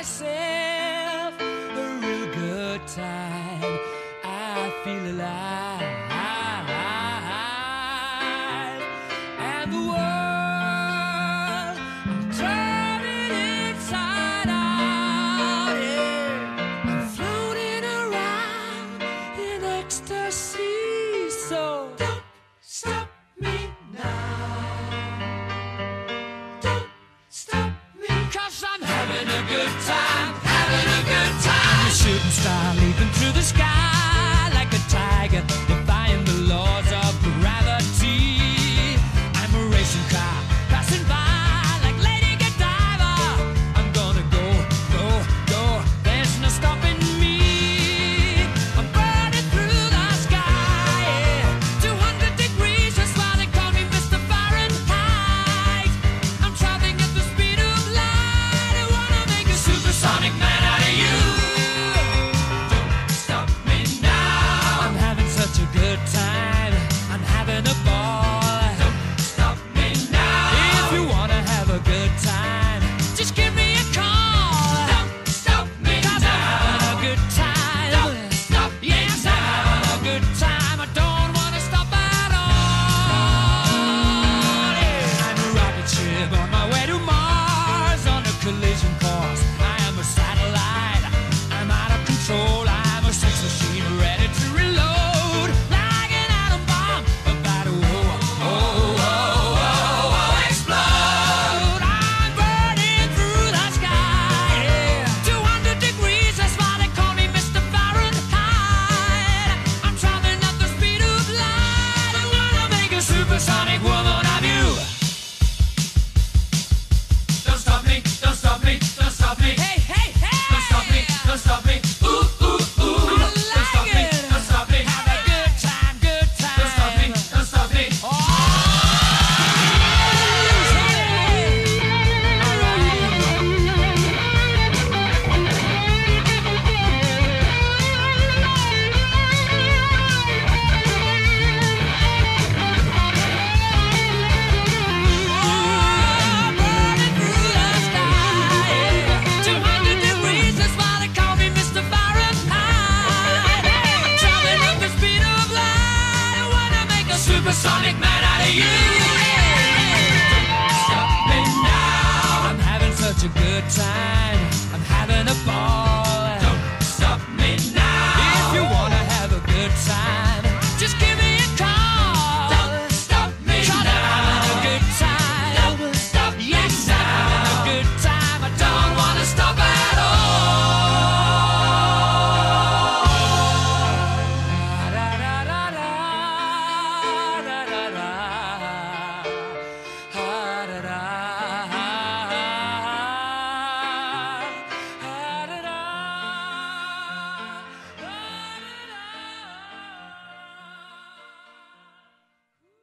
myself a real good time. I feel alive, and the world I'm turning inside out. Yeah, I'm floating around in ecstasy. So don't stop me now. Don't stop me, 'cause I'm having a good time, having a good time. I'm a shooting star leaping through the sky like a tiger, defying the laws of gravity. I'm a racing car passing by like Lady Godiva. I'm gonna go, go, go. There's no stopping me. I'm burning through the sky, yeah. 200 degrees, that's why they call me Mr. Fahrenheit. I'm traveling at the speed of light. I wanna make a supersonic man out of you. Don't stop me now. I'm having such a good time. I'm having a ball. Don't stop me now. If you wanna have a good time, just give me a call. Don't stop me now. 'Cause I'm having a good time. Don't stop me now. Yes, I'm having a good time. I don't wanna stop at all. Yeah. I'm a rocket ship on my way to Mars on a collision course. I am a satellite. I'm out of control. I'm a sex machine ready to reload. Like an atom bomb about to explode. I'm burning through the sky. Yeah. 200 degrees, that's why they call me Mr. Fahrenheit. I'm traveling at the speed of light. I wanna make a supersonic woman of you. Don't stop me.